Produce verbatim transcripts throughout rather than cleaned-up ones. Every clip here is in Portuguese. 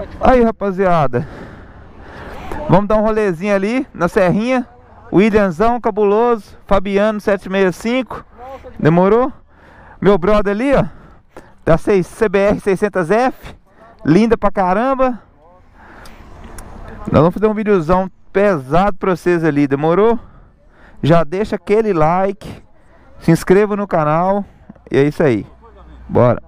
Aí, rapaziada, vamos dar um rolezinho ali na serrinha. Williamzão, cabuloso. Fabiano sete seis cinco. Demorou? Meu brother ali, ó, da C B R seiscentos F. Linda pra caramba. Nós vamos fazer um videozão pesado pra vocês ali. Demorou? Já deixa aquele like, se inscreva no canal. E é isso aí. Bora.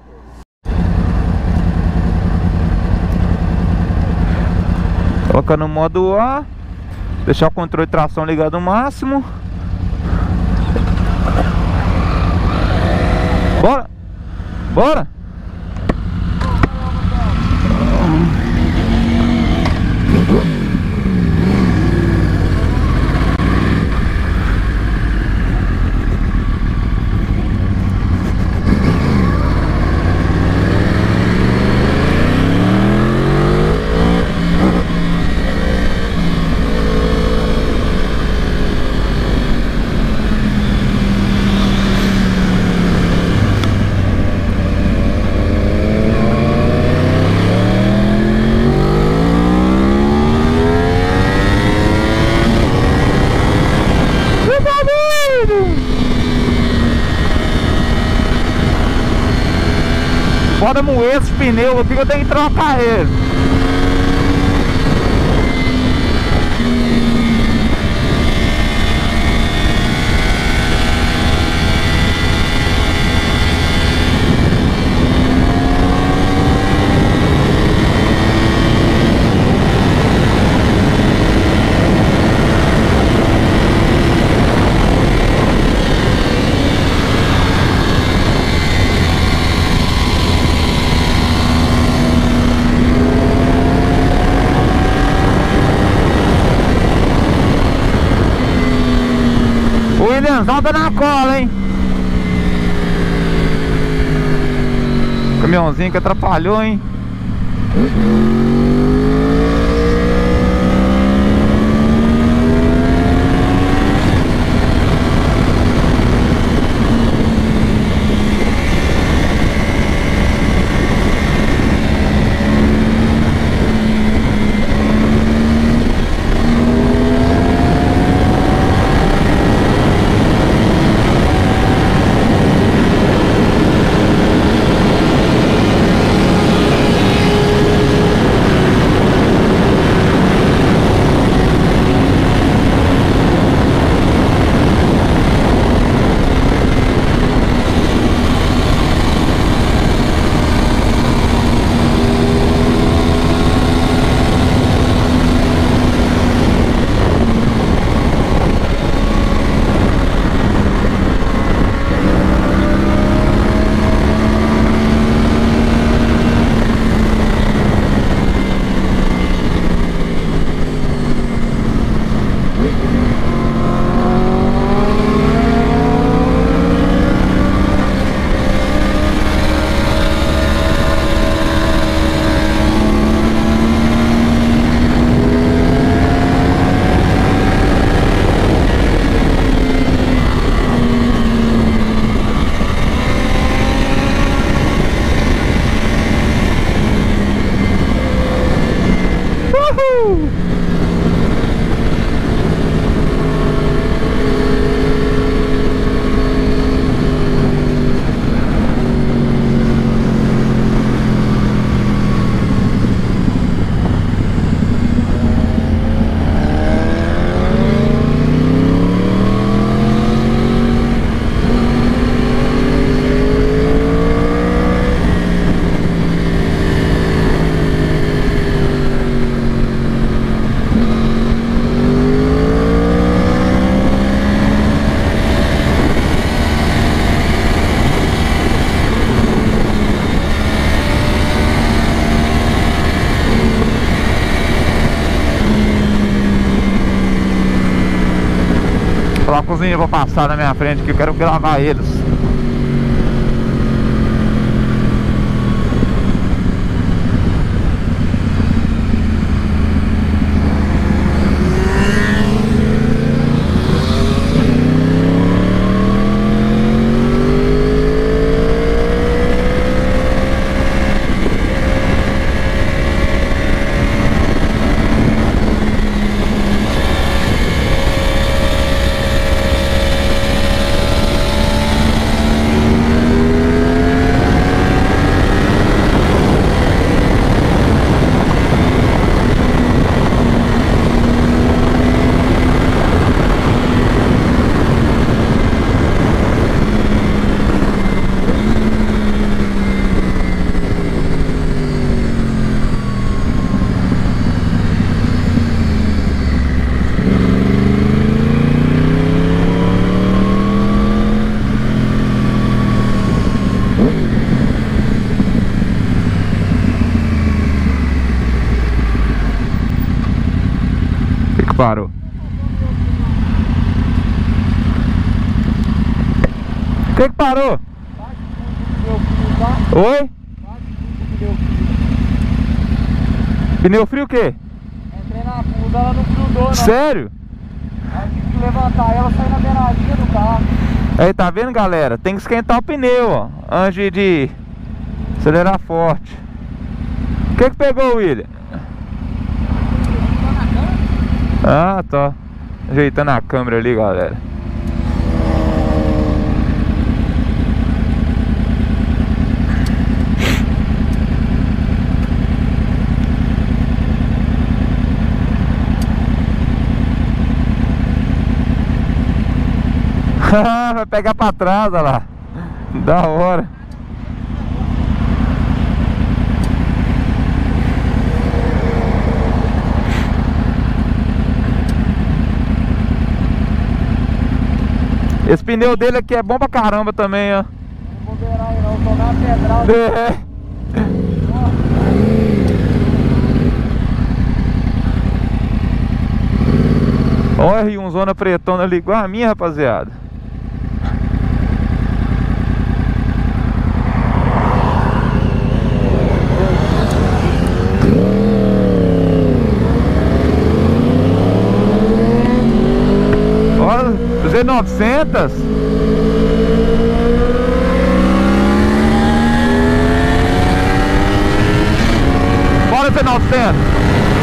Colocando no modo A. Deixar o controle de tração ligado no máximo. Bora! Bora! Bora moer esse pneu aqui que eu tenho que trocar ele. O Williamzão tá na cola, hein? Caminhãozinho que atrapalhou, hein? Lá a cozinha pra passar na minha frente que eu quero gravar eles. que parou? O que que parou? Oi? Pneu frio o quê? Entrei na fuga, ela não grudou não. Sério? Aí tive que levantar ela, sair na beiradinha do carro. Aí, tá vendo, galera? Tem que esquentar o pneu, ó, antes de acelerar forte. O que que pegou, William? Ah, tá ajeitando a câmera ali, galera. Vai pegar pra trás, olha lá. Da hora. Esse pneu dele aqui é bom pra caramba também, ó. Não vou beirar aí não, tomar uma pedrada. É. Olha aí, um zona pretona ali igual a minha, rapaziada. Olha, Z novecentos. Bora, Z novecentos.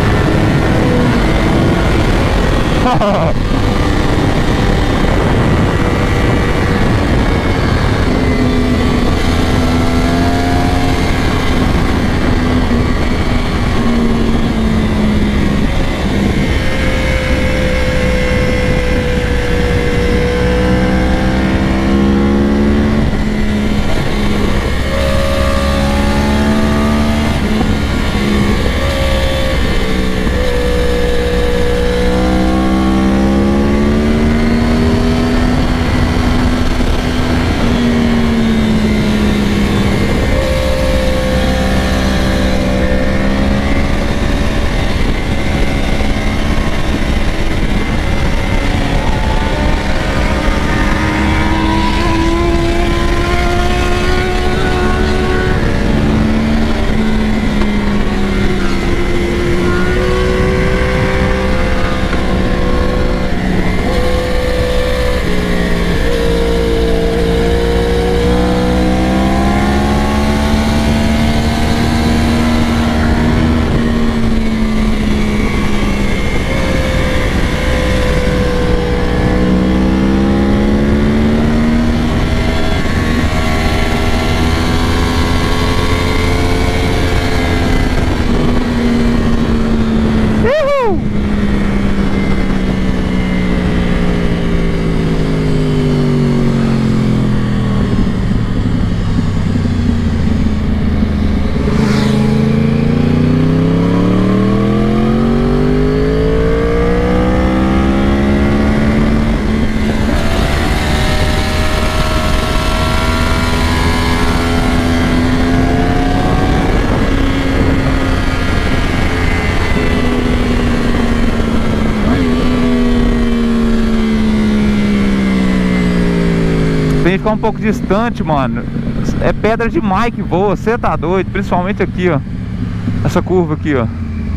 Tem que ficar um pouco distante, mano. É pedra demais que voa, você tá doido. Principalmente aqui, ó. Essa curva aqui, ó.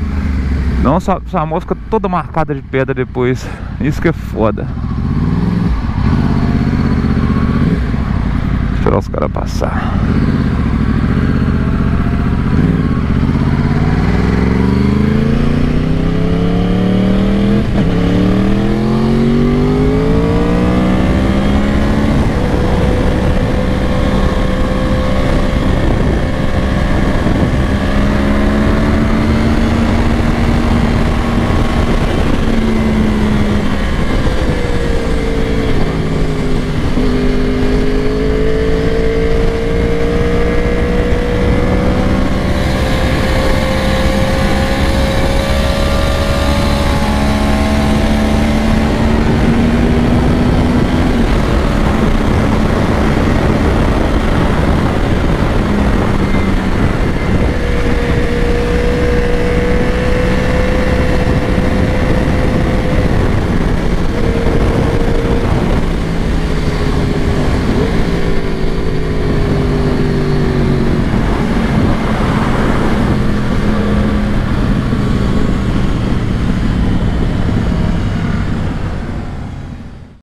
Nossa, essa moto fica toda marcada de pedra depois. Isso que é foda. Deixa eu esperar os caras passar.